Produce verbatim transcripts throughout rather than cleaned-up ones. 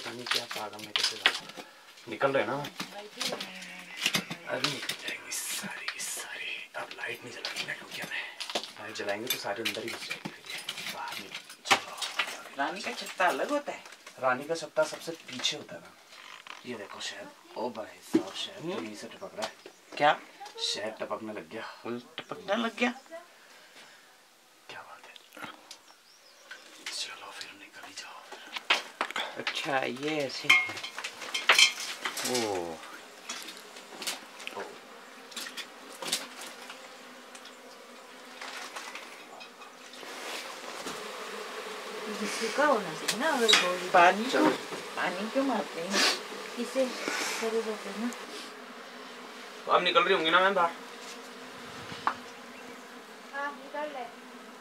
पता नहीं क्या पागल में कैसे निकल रहे ना। अभी निकल जाएंगी सारी की सारी। अब लाइट नहीं जलाएंगे ना, क्योंकि हमें लाइट जलाएंगे तो सारे अंदर ही घुस जाएंगे। फिर बाहर नहीं। चलो, रानी का छत्ता अलग होता है। रानी का छत्ता सबसे पीछे होता है ना। ये देखो शहद। ओ भाई साहब, शहद तो यहीं से टपक रहा है। क्या? शहद टपकने लग गया। टपकने लग गया? क्या बात है। चलो फिर निकल ही जाओ। अच्छा ये ऐसे। ओ सूखा होना चाहिए ना। अगर पानी क्यों पानी क्यों मारते हैं? इसे करे जाते हैं ना। तो अब निकल रही होंगी ना मैम बाहर? हाँ निकल ले।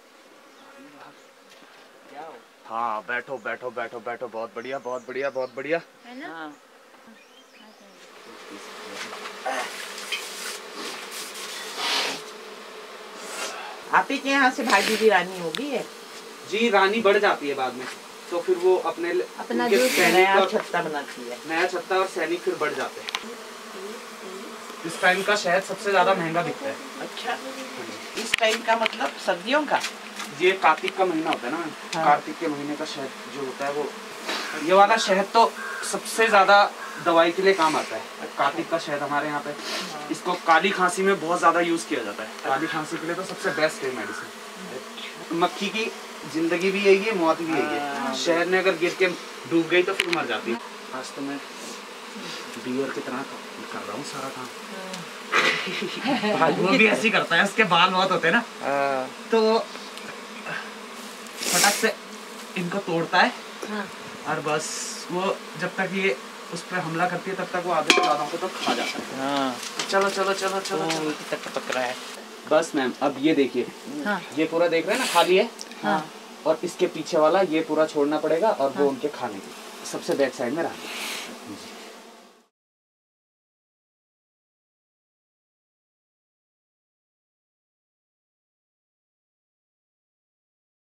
हाँ बैठो बैठो बैठो बैठो। बहुत बढ़िया बहुत बढ़िया बहुत बढ़िया है ना। हाँ। आप ही के यहाँ से भागी भी रानी होगी है जी। रानी बढ़ जाती है बाद में, तो फिर वो अपने अपना जो नया छत्ता बनाती है। नया छत्ता और सैनिक फिर बढ़ जाते हैं। इस टाइम का शहद सबसे ज्यादा महंगा बिकता है। अच्छा, इस टाइम का मतलब सर्दियों का? ये कार्तिक का महीना होता है ना। हाँ। कार्तिक के महीने का शहद जो होता है वो, ये वाला शहद तो सबसे ज्यादा दवाई के लिए काम आता है। कार्तिक का शहद हमारे यहाँ पे, इसको काली खांसी में बहुत ज्यादा यूज किया जाता है। काली खांसी के लिए तो सबसे बेस्ट है मेडिसिन। मक्खी की जिंदगी भी यही है, मौत भी यही है। शहद में अगर गिर के डूब गई तो फिर मर जाती है। आज तो मैं बियर की तरह कर रहा हूँ सारा काम। वो भी ऐसे करता है, उसके बाल बहुत होते हैं ना, तो फटाक से इनको तोड़ता है। हाँ। और बस वो जब तक ये उस पर हमला करती है तब तक वो आधे से ज्यादा को तो खा जाता है। हाँ। चलो चलो चलो चलो चलो तक पक रहा है। बस मैम अब ये देखिए। हाँ। ये पूरा देख रहे हैं ना, खाली है। हाँ। और इसके पीछे वाला ये पूरा छोड़ना पड़ेगा और हाँ। वो उनके खाने की सबसे बैक साइड में रहा।